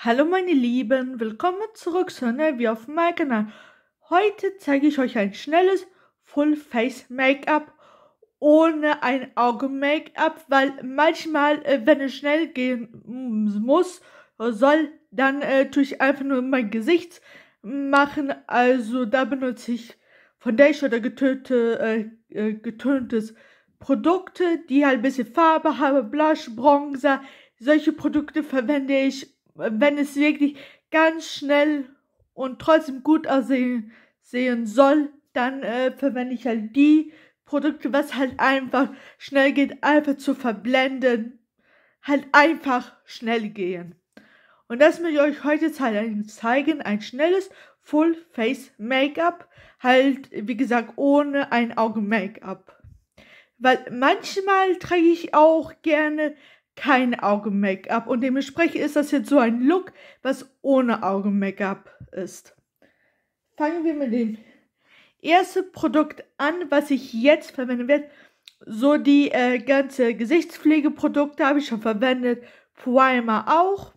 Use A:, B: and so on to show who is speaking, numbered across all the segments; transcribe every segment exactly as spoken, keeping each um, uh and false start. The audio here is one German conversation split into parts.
A: Hallo meine Lieben, willkommen zurück zu einem Video auf meinem Kanal. Heute zeige ich euch ein schnelles Full-Face-Make-up ohne ein Augen-Make-up, weil manchmal, äh, wenn es schnell gehen muss, soll, dann äh, tue ich einfach nur mein Gesicht machen. Also da benutze ich Foundation oder getönte, äh, äh, getöntes Produkte, die halt ein bisschen Farbe haben, Blush, Bronzer. Solche Produkte verwende ich, wenn es wirklich ganz schnell und trotzdem gut aussehen sehen soll, dann äh, verwende ich halt die Produkte, was halt einfach schnell geht, einfach zu verblenden, halt einfach schnell gehen. Und das möchte ich euch heute zeigen, ein schnelles Full-Face-Make-up, halt wie gesagt ohne ein Augen-Make-up. Weil manchmal trage ich auch gerne kein Augen-Make-up und dementsprechend ist das jetzt so ein Look, was ohne Augen-Make-up ist. Fangen wir mit dem ersten Produkt an, was ich jetzt verwenden werde. So die äh, ganze Gesichtspflegeprodukte habe ich schon verwendet, Primer auch.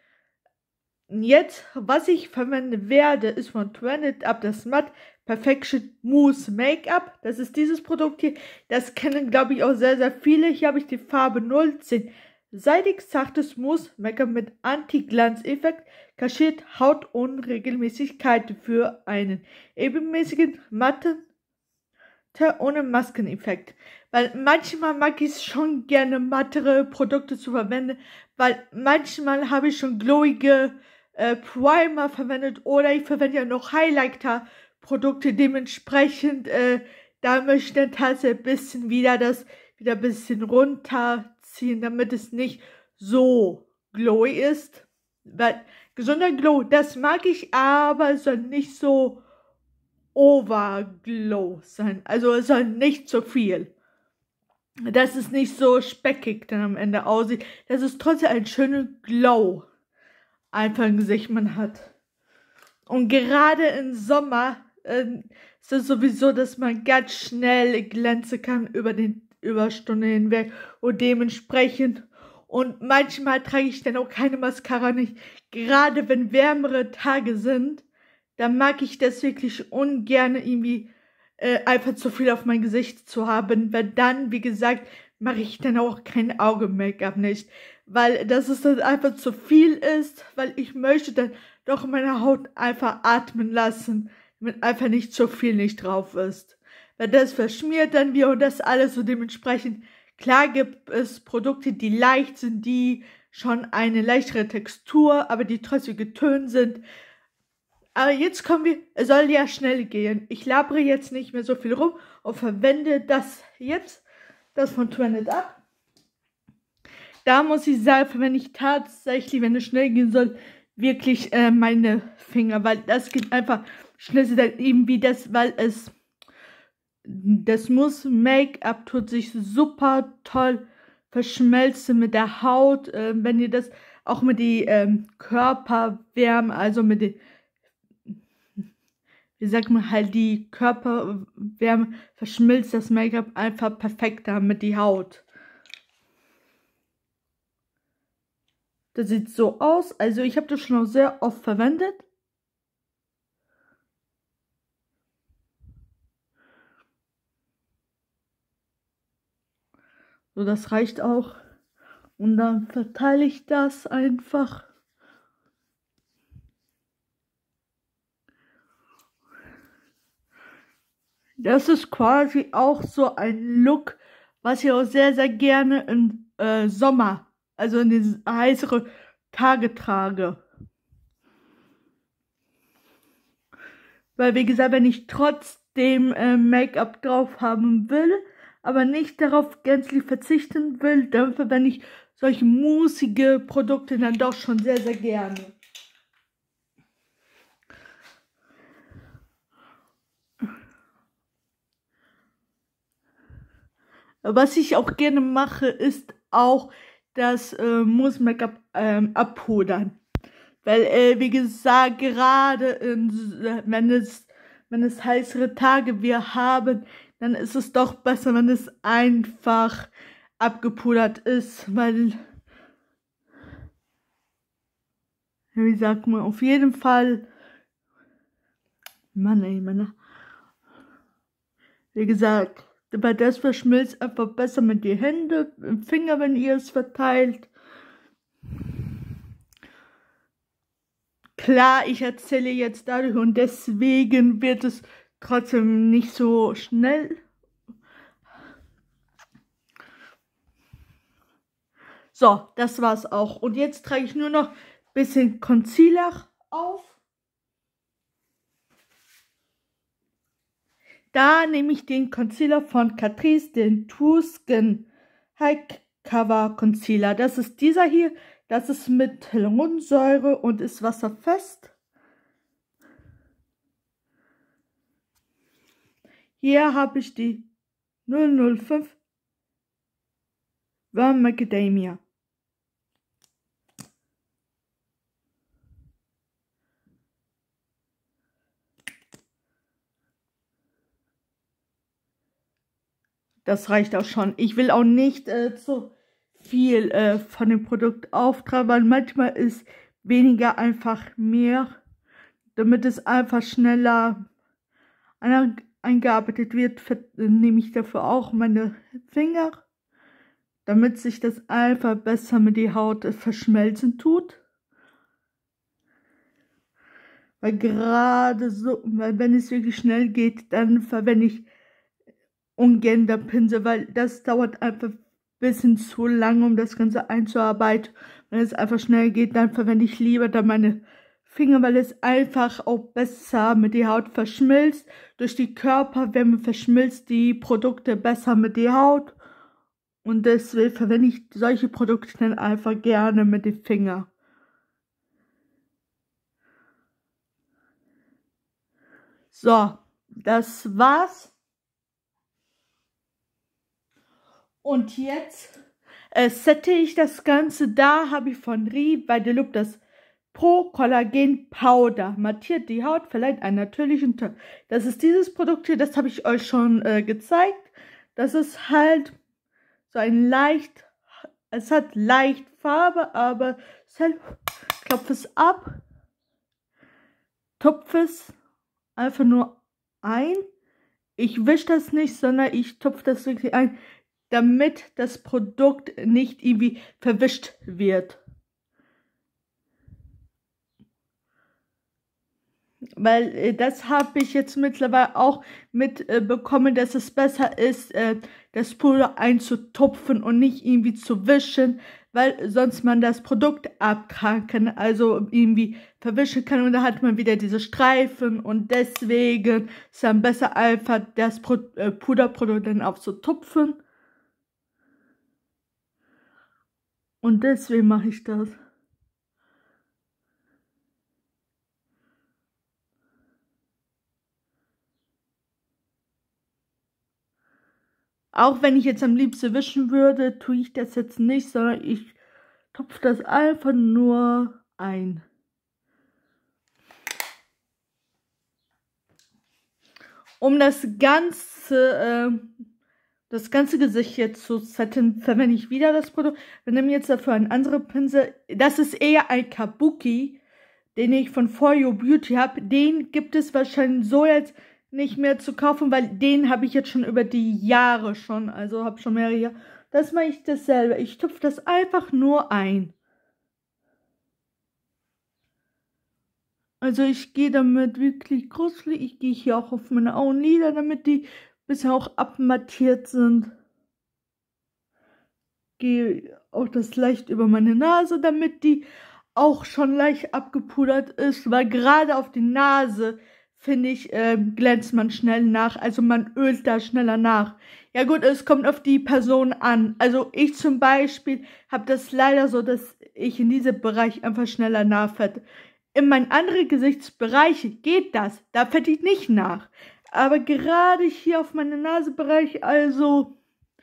A: Jetzt, was ich verwenden werde, ist von Trended Up das Matte Perfection Mousse Make-up. Das ist dieses Produkt hier. Das kennen, glaube ich, auch sehr, sehr viele. Hier habe ich die Farbe null zehn. Seidig zartes Mousse Make-up mit Anti-Glanz-Effekt. Kaschiert Hautunregelmäßigkeiten für einen ebenmäßigen, matten, ohne Maskeneffekt. Weil manchmal mag ich es schon gerne, mattere Produkte zu verwenden. Weil manchmal habe ich schon glowige äh, Primer verwendet. Oder ich verwende ja noch Highlighter Produkte, dementsprechend, äh, da möchte ich dann tatsächlich ein bisschen wieder das wieder ein bisschen runterziehen, damit es nicht so glowy ist. Weil gesunder Glow, das mag ich, aber soll nicht so overglow sein. Also es soll nicht so viel. Dass es nicht so speckig dann am Ende aussieht. Dass es trotzdem einen schönen Glow einfach im Gesicht man hat. Und gerade im Sommer äh, ist es sowieso, dass man ganz schnell glänzen kann über den Überstunde hinweg und dementsprechend. Und manchmal trage ich dann auch keine Mascara nicht. Gerade wenn wärmere Tage sind, dann mag ich das wirklich ungern irgendwie äh, einfach zu viel auf mein Gesicht zu haben. Weil dann, wie gesagt, mache ich dann auch kein Augen-Make-up nicht. Weil das ist dann einfach zu viel ist, weil ich möchte dann doch meine Haut einfach atmen lassen, damit einfach nicht zu viel nicht drauf ist. Weil das verschmiert dann wieder und das alles so dementsprechend. Klar gibt es Produkte, die leicht sind, die schon eine leichtere Textur, aber die trotzdem getönt sind. Aber jetzt kommen wir, es soll ja schnell gehen. Ich labere jetzt nicht mehr so viel rum und verwende das jetzt, das von Trended Up. Da muss ich sagen, verwende ich tatsächlich, wenn es schnell gehen soll, wirklich äh, meine Finger, weil das geht einfach schnell, dann eben wie das, weil es, das muss Make-up tut sich super toll verschmelzen mit der Haut, äh, wenn ihr das auch mit die ähm, Körperwärme, also mit den, wie sagt man halt, die Körperwärme verschmilzt das Make-up einfach perfekter mit die Haut. Das sieht so aus. Also ich habe das schon auch sehr oft verwendet. So, das reicht auch. Und dann verteile ich das einfach. Das ist quasi auch so ein Look, was ich auch sehr, sehr gerne im äh, Sommer, also in den heißeren Tage trage. Weil, wie gesagt, wenn ich trotzdem äh, Make-up drauf haben will, aber nicht darauf gänzlich verzichten will, dann verwende ich solche musige Produkte dann doch schon sehr, sehr gerne. Was ich auch gerne mache, ist auch das äh, Mousse Make-up ähm, abpudern. Weil, äh, wie gesagt, gerade in, wenn es, wenn es heißere Tage wir haben, dann ist es doch besser, wenn es einfach abgepudert ist, weil wie sagt man, auf jeden Fall, Mann ey, Mann, wie gesagt, bei das verschmilzt einfach besser mit die Hände, im Finger, wenn ihr es verteilt. Klar, ich erzähle jetzt dadurch und deswegen wird es trotzdem nicht so schnell. So, das war's auch. Und jetzt trage ich nur noch ein bisschen Concealer auf. Da nehme ich den Concealer von Catrice, den True Skin High Cover Concealer. Das ist dieser hier. Das ist mit Hyaluronsäure und ist wasserfest. Hier habe ich die null null fünf Warm Macadamia. Das reicht auch schon. Ich will auch nicht äh, zu viel äh, von dem Produkt auftragen, weil manchmal ist weniger einfach mehr, damit es einfach schneller eingearbeitet wird, nehme ich dafür auch meine Finger, damit sich das einfach besser mit der Haut verschmelzen tut. Weil gerade so, weil wenn es wirklich schnell geht, dann verwende ich ungern der Pinsel, weil das dauert einfach ein bisschen zu lange, um das Ganze einzuarbeiten. Wenn es einfach schnell geht, dann verwende ich lieber dann meine Finger, weil es einfach auch besser mit der Haut verschmilzt. Durch die Körperwärme verschmilzt die Produkte besser mit der Haut. Und deswegen verwende ich solche Produkte dann einfach gerne mit den Fingern. So, das war's. Und jetzt äh, sette ich das Ganze. Da habe ich von Revideloop das Pro Collagen Powder. Mattiert die Haut, verleiht einen natürlichen Ton. Das ist dieses Produkt hier, das habe ich euch schon äh, gezeigt. Das ist halt so ein leicht, es hat leicht Farbe, aber es halt, klopf es ab, tupf es einfach nur ein. Ich wische das nicht, sondern ich tupfe das wirklich ein, damit das Produkt nicht irgendwie verwischt wird. Weil äh, das habe ich jetzt mittlerweile auch mitbekommen, äh, dass es besser ist, äh, das Puder einzutupfen und nicht irgendwie zu wischen, weil sonst man das Produkt abtragen kann, also irgendwie verwischen kann und da hat man wieder diese Streifen und deswegen ist es dann besser einfach das Pro äh, Puderprodukt dann aufzutupfen. Und deswegen mache ich das. Auch wenn ich jetzt am liebsten wischen würde, tue ich das jetzt nicht, sondern ich tupfe das einfach nur ein. Um das ganze, äh, das ganze Gesicht jetzt zu setten, verwende ich wieder das Produkt. Wir nehmen jetzt dafür einen anderen Pinsel. Das ist eher ein Kabuki, den ich von For You Beauty habe. Den gibt es wahrscheinlich so jetzt nicht mehr zu kaufen, weil den habe ich jetzt schon über die Jahre schon, also habe schon mehrere Jahre. Das mache ich dasselbe. Ich tupfe das einfach nur ein. Also ich gehe damit wirklich gruselig. Ich gehe hier auch auf meine Augenlider, damit die bisher auch abmattiert sind. Gehe auch das leicht über meine Nase, damit die auch schon leicht abgepudert ist, weil gerade auf die Nase, finde ich, äh, glänzt man schnell nach, also man ölt da schneller nach. Ja gut, es kommt auf die Person an. Also ich zum Beispiel habe das leider so, dass ich in diesem Bereich einfach schneller nachfette. In meinen anderen Gesichtsbereiche geht das, da fette ich nicht nach. Aber gerade hier auf meinem Nasebereich, also...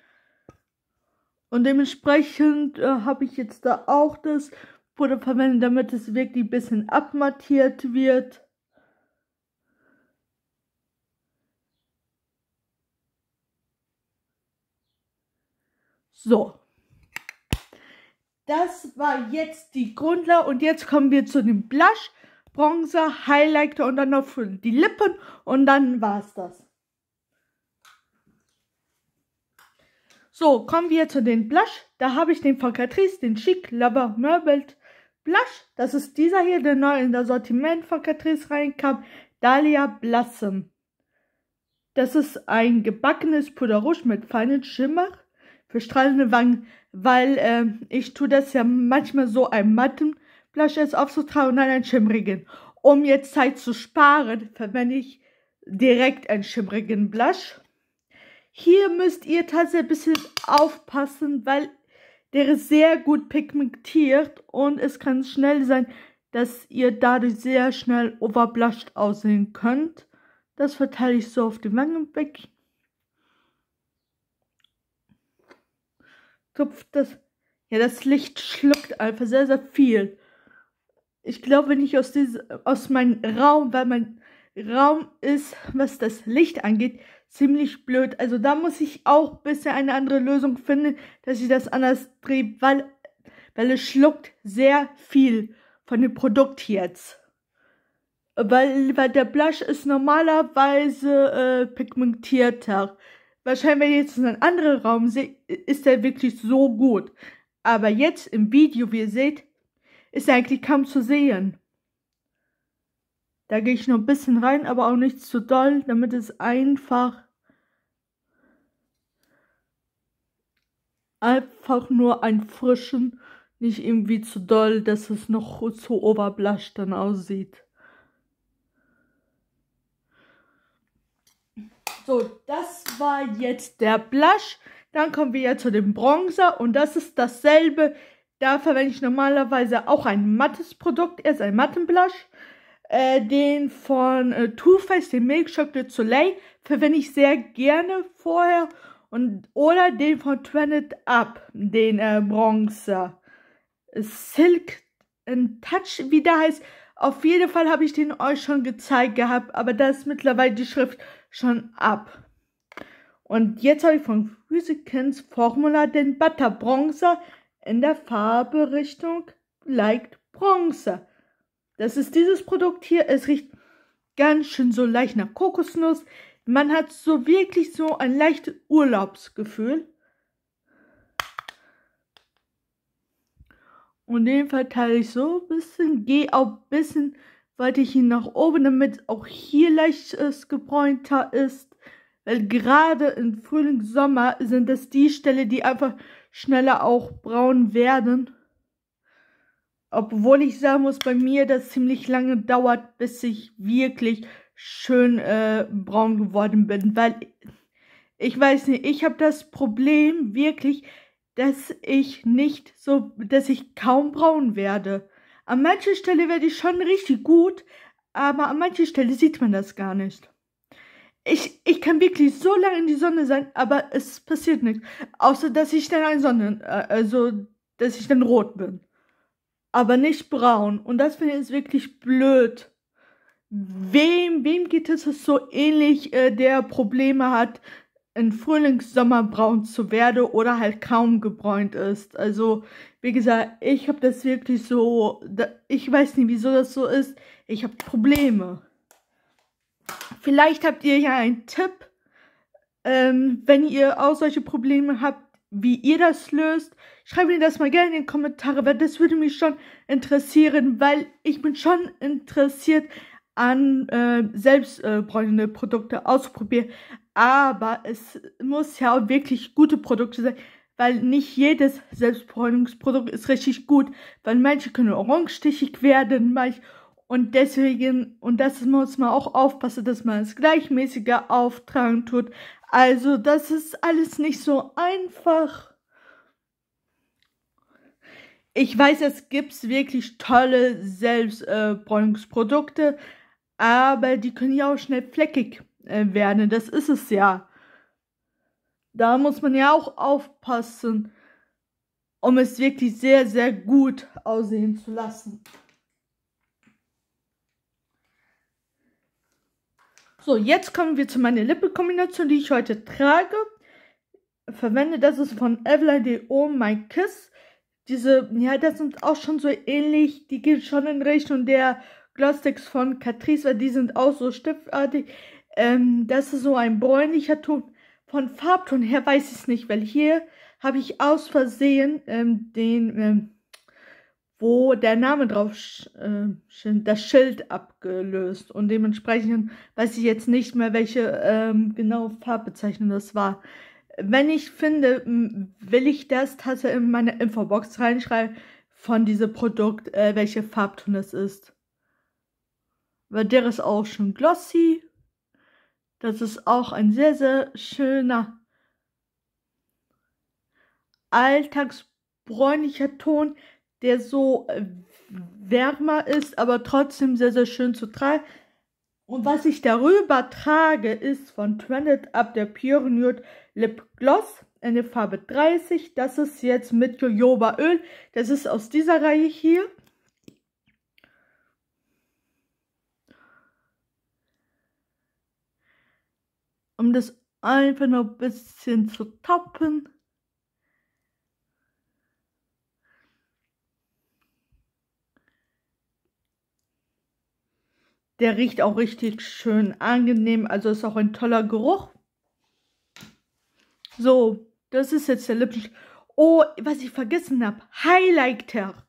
A: Und dementsprechend äh, habe ich jetzt da auch das Puder verwendet, damit es wirklich ein bisschen abmattiert wird. So. das war jetzt die Grundlage und jetzt kommen wir zu dem Blush, Bronzer, Highlighter und dann noch für die Lippen und dann war's das. So, kommen wir zu den Blush. Da habe ich den von Catrice, den Chic Lover Marbleed Blush. Das ist dieser hier, der neu in das Sortiment von Catrice reinkam. Dahlia Blossom. Das ist ein gebackenes Puder Rouge mit feinen Schimmer für strahlende Wangen, weil äh, ich tue das ja manchmal so einen matten Blush jetzt aufzutragen und dann einen schimmrigen. Um jetzt Zeit zu sparen, verwende ich direkt einen schimmrigen Blush. Hier müsst ihr tatsächlich ein bisschen aufpassen, weil der ist sehr gut pigmentiert und es kann schnell sein, dass ihr dadurch sehr schnell overblushed aussehen könnt. Das verteile ich so auf die Wangen weg. Tupft das. Ja, das Licht schluckt einfach sehr, sehr viel. Ich glaube, wenn ich aus, diesem, aus meinem Raum, weil mein Raum ist, was das Licht angeht, ziemlich blöd. Also da muss ich auch bisher eine andere Lösung finden, dass ich das anders drehe, weil, weil es schluckt sehr viel von dem Produkt jetzt. Weil, weil der Blush ist normalerweise äh, pigmentierter. Wahrscheinlich, wenn ich jetzt in einen anderen Raum sehe, ist der wirklich so gut. Aber jetzt im Video, wie ihr seht, ist er eigentlich kaum zu sehen. Da gehe ich noch ein bisschen rein, aber auch nicht zu doll, damit es einfach einfach nur ein frischen, nicht irgendwie zu doll, dass es noch zu overblushed dann aussieht. So, das war jetzt der Blush. Dann kommen wir jetzt zu dem Bronzer und das ist dasselbe. Da verwende ich normalerweise auch ein mattes Produkt. Er ist ein matten Blush. Äh, den von äh, Too Faced, den Milk Chocolate Soleil, verwende ich sehr gerne vorher. Und, oder den von Trended Up, den äh, Bronzer. Silk and Touch, wie der heißt. Auf jeden Fall habe ich den euch schon gezeigt gehabt, aber da ist mittlerweile die Schrift schon ab. Und jetzt habe ich von Physicans Formula den Butter Bronzer in der Farbe Richtung Light Bronzer. Das ist dieses Produkt hier. Es riecht ganz schön so leicht nach Kokosnuss. Man hat so wirklich so ein leichtes Urlaubsgefühl. Und den verteile ich so ein bisschen. Gehe auch ein bisschen weiter hier nach oben, damit auch hier leicht es gebräunter ist. Weil gerade im Frühling, Sommer sind das die Stellen, die einfach schneller auch braun werden. Obwohl ich sagen muss, bei mir das ziemlich lange dauert, bis ich wirklich schön äh, braun geworden bin. Weil ich weiß nicht, ich habe das Problem wirklich, dass ich nicht so, dass ich kaum braun werde. An mancher Stelle werde ich schon richtig gut, aber an mancher Stelle sieht man das gar nicht. Ich, ich kann wirklich so lange in die Sonne sein, aber es passiert nichts. Außer, dass ich dann ein Sonnen, äh, also, dass ich dann rot bin. Aber nicht braun. Und das finde ich ist wirklich blöd. Wem, wem geht es so ähnlich, äh, der Probleme hat, im Frühlingssommer braun zu werden oder halt kaum gebräunt ist. Also, wie gesagt, ich habe das wirklich so, da, ich weiß nicht, wieso das so ist. Ich habe Probleme. Vielleicht habt ihr ja einen Tipp, ähm, wenn ihr auch solche Probleme habt, wie ihr das löst. Schreibt mir das mal gerne in die Kommentare, weil das würde mich schon interessieren, weil ich bin schon interessiert an äh, selbstbräunende äh, Produkte auszuprobieren. Aber es muss ja auch wirklich gute Produkte sein, weil nicht jedes Selbstbräunungsprodukt ist richtig gut, weil manche können orangestichig werden, manche und deswegen, und das muss man auch aufpassen, dass man es gleichmäßiger auftragen tut. Also das ist alles nicht so einfach. Ich weiß, es gibt wirklich tolle Selbstbräunungsprodukte, aber die können ja auch schnell fleckig äh, werden. Das ist es ja. Da muss man ja auch aufpassen, um es wirklich sehr, sehr gut aussehen zu lassen. So, jetzt kommen wir zu meiner Lippenkombination, die ich heute trage. Verwende, das ist von Eveline de Oh My Kiss. diese, ja, das sind auch schon so ähnlich, die gehen schon in Richtung der Glossticks von Catrice, weil die sind auch so stiftartig. Ähm, das ist so ein bräunlicher Ton. Von Farbton her weiß ich es nicht, weil hier habe ich aus Versehen ähm, den, ähm, wo der Name drauf äh, steht, das Schild abgelöst. Und dementsprechend weiß ich jetzt nicht mehr, welche ähm, genaue Farbbezeichnung das war. Wenn ich finde, will ich das Tasse in meine Infobox reinschreiben von diesem Produkt, äh, welche Farbton es ist. Weil der ist auch schon glossy. Das ist auch ein sehr, sehr schöner alltagsbräunlicher Ton, der so wärmer ist, aber trotzdem sehr, sehr schön zu tragen. Und was ich darüber trage, ist von Trended Up der Pure Nude Lip Gloss in der Farbe dreißig. Das ist jetzt mit Jojoba Öl. Das ist aus dieser Reihe hier. Um das einfach noch ein bisschen zu toppen. Der riecht auch richtig schön angenehm, also ist auch ein toller Geruch. So, das ist jetzt der Lippenstift. Oh, was ich vergessen habe, Highlighter.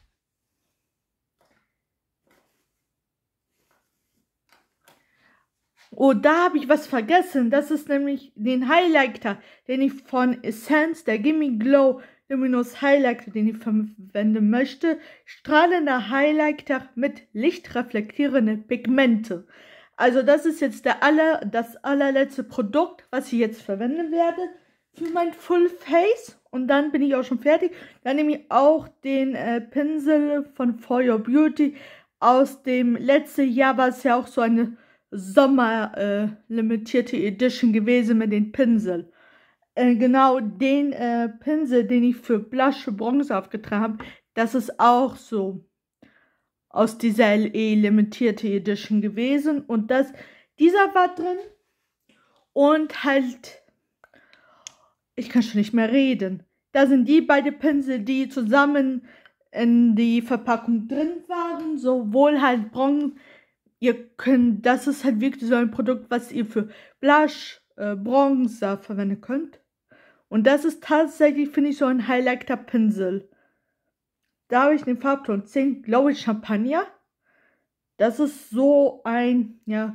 A: Oh, da habe ich was vergessen. Das ist nämlich den Highlighter, den ich von Essence, der Gimme Glow Luminous Highlighter, den ich verwenden möchte. Strahlender Highlighter mit lichtreflektierenden Pigmente. Also das ist jetzt der aller, das allerletzte Produkt, was ich jetzt verwenden werde für mein Full Face. Und dann bin ich auch schon fertig. Dann nehme ich auch den äh, Pinsel von For Your Beauty aus dem letzten Jahr, war es ja auch so eine Sommer äh, limitierte Edition gewesen mit den Pinsel. Äh, genau den äh, Pinsel, den ich für Blush, für Bronze aufgetragen habe, das ist auch so aus dieser L E limitierte Edition gewesen. Und das, dieser war drin. Und halt, ich kann schon nicht mehr reden. Da sind die beiden Pinsel, die zusammen in die Verpackung drin waren. Sowohl halt Bronze. Ihr könnt, das ist halt wirklich so ein Produkt, was ihr für Blush, äh, Bronzer verwenden könnt. Und das ist tatsächlich, finde ich, so ein Highlighter-Pinsel. Da habe ich den Farbton zehn, glaube ich, Champagner. Das ist so ein, ja,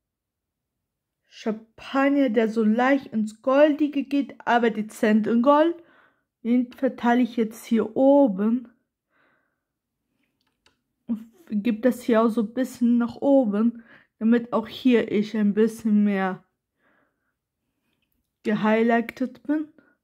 A: Champagner, der so leicht ins Goldige geht, aber dezent in Gold. Den verteile ich jetzt hier oben. Gibt das hier auch so ein bisschen nach oben, damit auch hier ich ein bisschen mehr gehighlightet bin.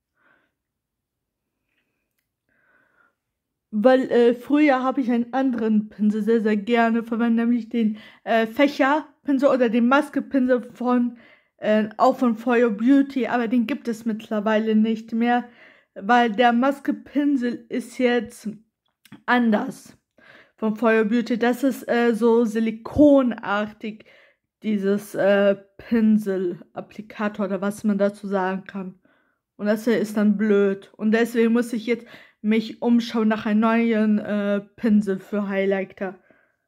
A: Weil äh, früher habe ich einen anderen Pinsel sehr, sehr gerne verwendet, nämlich den äh, Fächerpinsel oder den Maskepinsel von, äh, auch von For Your Beauty, aber den gibt es mittlerweile nicht mehr, weil der Maskepinsel ist jetzt anders. Von For Your Beauty, das ist äh, so silikonartig, dieses äh, Pinsel-Applikator oder was man dazu sagen kann. Und das hier ist dann blöd. Und deswegen muss ich jetzt mich umschauen nach einem neuen äh, Pinsel für Highlighter.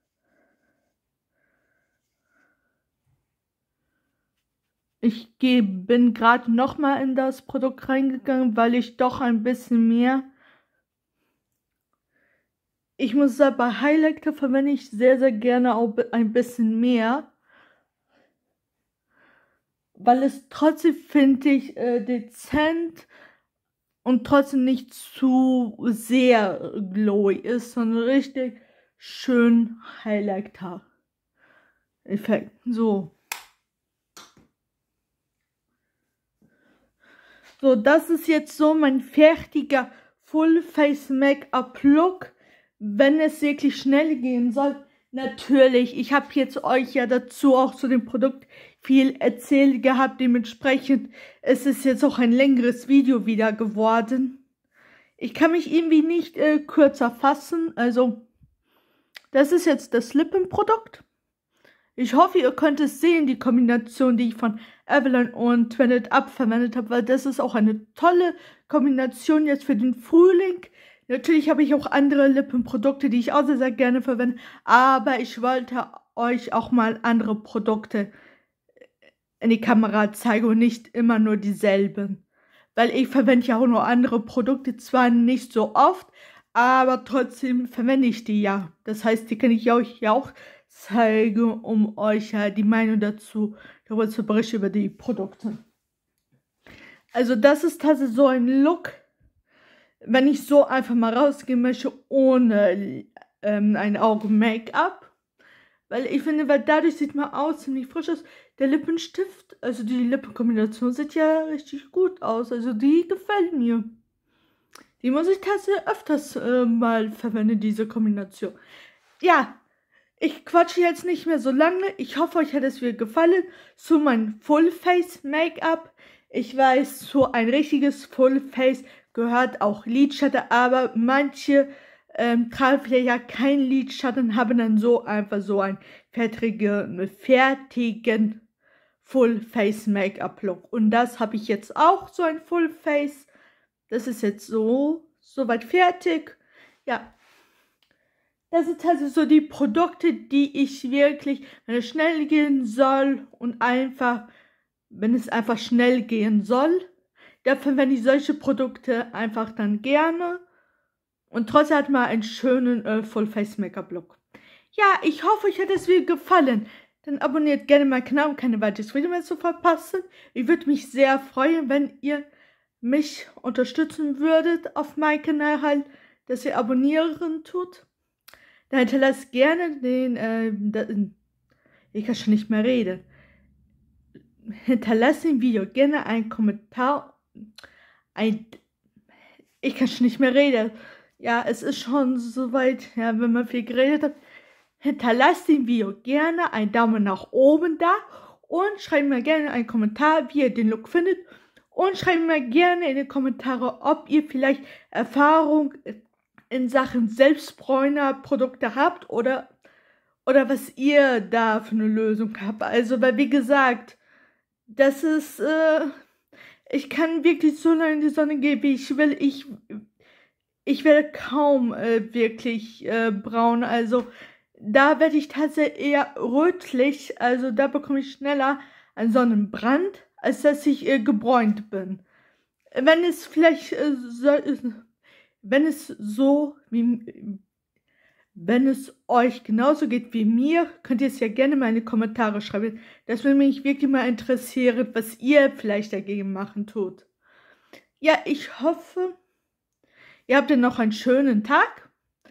A: Ich geh, bin gerade nochmal in das Produkt reingegangen, weil ich doch ein bisschen mehr... Ich muss sagen, bei Highlighter verwende ich sehr, sehr gerne auch ein bisschen mehr. Weil es trotzdem, finde ich, äh, dezent und trotzdem nicht zu sehr glowy ist, sondern richtig schön Highlighter-Effekt. So. So, das ist jetzt so mein fertiger Full-Face-Make-up-Look. Wenn es wirklich schnell gehen soll, natürlich, ich habe jetzt euch ja dazu auch zu dem Produkt viel erzählt gehabt, dementsprechend ist es jetzt auch ein längeres Video wieder geworden. Ich kann mich irgendwie nicht äh, kürzer fassen, also das ist jetzt das Lippenprodukt. Ich hoffe, ihr könnt es sehen, die Kombination, die ich von Avalon und Trended Up verwendet habe, weil das ist auch eine tolle Kombination jetzt für den Frühling. Natürlich habe ich auch andere Lippenprodukte, die ich auch sehr, sehr gerne verwende, aber ich wollte euch auch mal andere Produkte in die Kamera zeigen und nicht immer nur dieselben. Weil ich verwende ja auch noch andere Produkte, zwar nicht so oft, aber trotzdem verwende ich die ja. Das heißt, die kann ich euch ja auch zeigen, um euch ja die Meinung dazu darüber zu berichten über die Produkte. Also das ist tatsächlich so ein Look, wenn ich so einfach mal rausgehen möchte, ohne ähm, ein Augen-Make-up. Weil ich finde, weil dadurch sieht man aus ziemlich frisch aus. Der Lippenstift, also die Lippenkombination sieht ja richtig gut aus. Also die gefällt mir. Die muss ich tatsächlich öfters äh, mal verwenden, diese Kombination. Ja, ich quatsche jetzt nicht mehr so lange. Ich hoffe, euch hat es wieder gefallen. Zu meinem Full-Face-Make-up. Ich weiß, so ein richtiges Full-Face gehört auch Lidschatten, aber manche ähm, tragen vielleicht ja kein Lidschatten, haben dann so einfach so einen fertigen, fertigen Full-Face-Make-up-Look. Und das habe ich jetzt auch, so ein Full-Face. Das ist jetzt so, soweit fertig. Ja, das sind also so die Produkte, die ich wirklich, wenn es schnell gehen soll und einfach, wenn es einfach schnell gehen soll, dafür verwende ich solche Produkte einfach dann gerne. Und trotzdem hat man einen schönen äh, Full-Face-Make-up-Look. Ja, ich hoffe, euch hat es wieder gefallen. Dann abonniert gerne meinen Kanal, um keine weiteres Video mehr zu verpassen. Ich würde mich sehr freuen, wenn ihr mich unterstützen würdet auf meinem Kanal halt, dass ihr abonnieren tut. Dann hinterlasst gerne den, äh, den, ich kann schon nicht mehr reden. Hinterlasst dem Video gerne einen Kommentar. Ein, ich kann schon nicht mehr reden. Ja, es ist schon soweit, ja, wenn man viel geredet hat. Hinterlasst dem Video gerne einen Daumen nach oben da und schreibt mir gerne einen Kommentar, wie ihr den Look findet. Und schreibt mir gerne in die Kommentare, ob ihr vielleicht Erfahrung in Sachen Selbstbräuner-Produkte habt oder, oder was ihr da für eine Lösung habt. Also, weil wie gesagt, das ist, äh, ich kann wirklich so lange in die Sonne gehen, wie ich will. Ich, ich werde kaum äh, wirklich äh, braun, also da werde ich tatsächlich eher rötlich, also da bekomme ich schneller einen Sonnenbrand, als dass ich äh, gebräunt bin. Wenn es vielleicht äh, so, wenn es so wie wenn es euch genauso geht wie mir, könnt ihr es ja gerne mal in die Kommentare schreiben. Das würde mich wirklich mal interessieren, was ihr vielleicht dagegen machen tut. Ja, ich hoffe, ihr habt dann noch einen schönen Tag.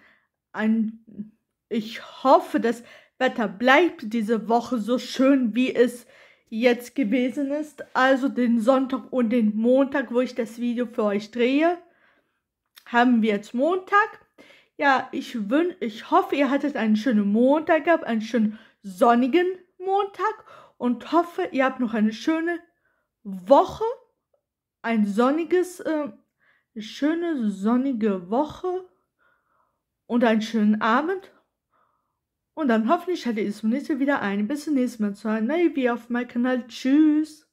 A: Ein, ich hoffe, das Wetter bleibt diese Woche so schön, wie es jetzt gewesen ist. Also den Sonntag und den Montag, wo ich das Video für euch drehe, haben wir jetzt Montag. Ja, ich wün ich hoffe, ihr hattet einen schönen Montag gehabt, einen schönen sonnigen Montag und hoffe, ihr habt noch eine schöne Woche, ein sonniges, äh, eine schöne sonnige Woche und einen schönen Abend. Und dann hoffentlich schaltet ihr das nächste wieder ein. Bis zum nächsten Mal zu einem neuen Video auf meinem Kanal. Tschüss!